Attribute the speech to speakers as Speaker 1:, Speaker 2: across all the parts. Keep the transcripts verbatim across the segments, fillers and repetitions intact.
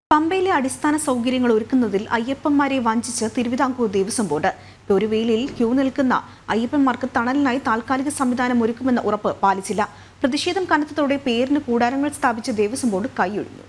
Speaker 1: പമ്പയിലെ അടിസ്ഥാന സൗകര്യങ്ങൾ ഒരുക്കുന്നതിൽ അയ്യപ്പന്മാരെ വഞ്ചിച്ച് തിരുവിതാംകൂർ ദേവസ്വം ബോർഡ്. പെരുവേലിയിൽ ക്യൂ നിൽക്കുന്ന അയ്യപ്പന്മാർക്ക് തണലിനായി താൽക്കാലിക സംവിധാനം ഒരുക്കുമെന്ന ഉറപ്പ് പാലിച്ചില്ല. പ്രതിഷേധം കനത്തതോടെ പേരിന് കൂടാരങ്ങൾ സ്ഥാപിച്ച ദേവസ്വം ബോർഡ് കൈയൊഴിഞ്ഞു.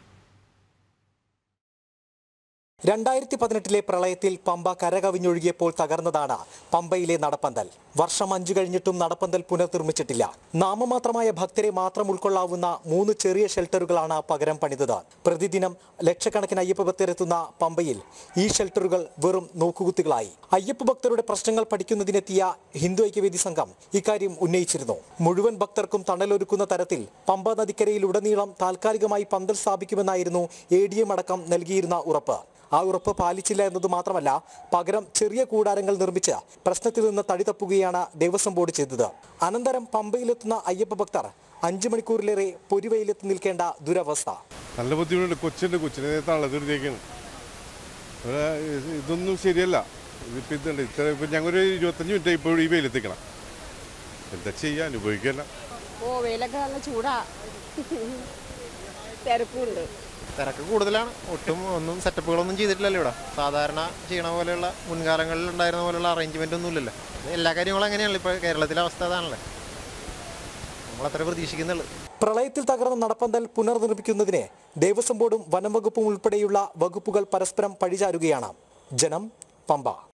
Speaker 2: രണ്ടായിരത്തി പതിനെട്ടിലെ പ്രളയത്തിൽ പമ്പ കരകവിഞ്ഞൊഴുകിയപ്പോൾ തകർന്നതാണ് പമ്പയിലെ നടപ്പന്തൽ. വർഷം അഞ്ചു കഴിഞ്ഞിട്ടും നടപ്പന്തൽ പുനർനിർമ്മിച്ചിട്ടില്ല. നാമമാത്രമായ ഭക്തരെ മാത്രം ഉൾക്കൊള്ളാവുന്ന മൂന്ന് ചെറിയ ഷെൽട്ടറുകളാണ് പകരം പണിതത്. പ്രതിദിനം ലക്ഷക്കണക്കിന് അയ്യപ്പ ഭക്തരെത്തുന്ന പമ്പയിൽ ഈ ഷെൽട്ടറുകൾ വെറും നോക്കുകുത്തികളായി. അയ്യപ്പ ഭക്തരുടെ പ്രശ്നങ്ങൾ പഠിക്കുന്നതിനെത്തിയ ഹിന്ദു ഐക്യവേദി സംഘം ഇക്കാര്യം ഉന്നയിച്ചിരുന്നു. മുഴുവൻ ഭക്തർക്കും തണലൊരുക്കുന്ന തരത്തിൽ പമ്പ നദിക്കരയിലുടനീളം താൽക്കാലികമായി പന്തൽ സ്ഥാപിക്കുമെന്നായിരുന്നു എ ഡി എം അടക്കം നൽകിയിരുന്ന ഉറപ്പ്. ആ ഉറപ്പ് പാലിച്ചില്ല എന്നത് മാത്രമല്ല, പകരം ചെറിയ കൂടാരങ്ങൾ നിർമ്മിച്ച് പ്രശ്നത്തിൽ നിന്ന് തടി തപ്പുകയാണ് ദേവസ്വം ബോർഡ് ചെയ്തത്. അനന്തരം പമ്പയിലെത്തുന്ന അയ്യപ്പ ഭക്തർ അഞ്ചു മണിക്കൂറിലേറെ പൊരുവയിലെത്തി നിൽക്കേണ്ട ദുരവസ്ഥ.
Speaker 3: നല്ല ബുദ്ധിമുട്ടുണ്ട്. കൊച്ചിൻ്റെ കൊച്ചിനെ തള്ളതിരിക്കാണ്. ഇതൊന്നും ശരിയല്ല. ഇതിപ്പോൾ ഇതുണ്ട് ഇത്ര ഇപ്പം ഞങ്ങളൊരു ഇരുപത്തഞ്ച് മിനിറ്റ് ഇപ്പോൾ ഈ വെയിലെത്തിക്കണം. എന്താ ചെയ്യുക, അനുഭവിക്കല്ല.
Speaker 4: ഓ വെയിലൊക്കെ നല്ല ചൂടാ, തിരക്കുണ്ട്.
Speaker 5: തിരക്ക് കൂടുതലാണ്. ഒട്ടും ഒന്നും സെറ്റപ്പുകളൊന്നും ചെയ്തിട്ടില്ലല്ലോ ഇവിടെ. സാധാരണ ചെയ്യണ പോലെയുള്ള മുൻകാലങ്ങളിൽ ഉണ്ടായിരുന്ന പോലെയുള്ള അറേഞ്ച്മെൻ്റ് ഒന്നും ഇല്ലല്ലോ. എല്ലാ കാര്യങ്ങളും അങ്ങനെയാണല്ലോ. ഇപ്പോൾ കേരളത്തിലെ അവസ്ഥ അതാണല്ലോ. നമ്മളത്ര പ്രതീക്ഷിക്കുന്നുള്ളൂ.
Speaker 2: പ്രളയത്തിൽ തകർന്ന നടപ്പന്തൽ പുനർനിർമ്മിക്കുന്നതിന് ദേവസ്വം ബോർഡും വനം വകുപ്പും ഉൾപ്പെടെയുള്ള വകുപ്പുകൾ പരസ്പരം പഴിചാരുകയാണ്. ജനം, പമ്പ.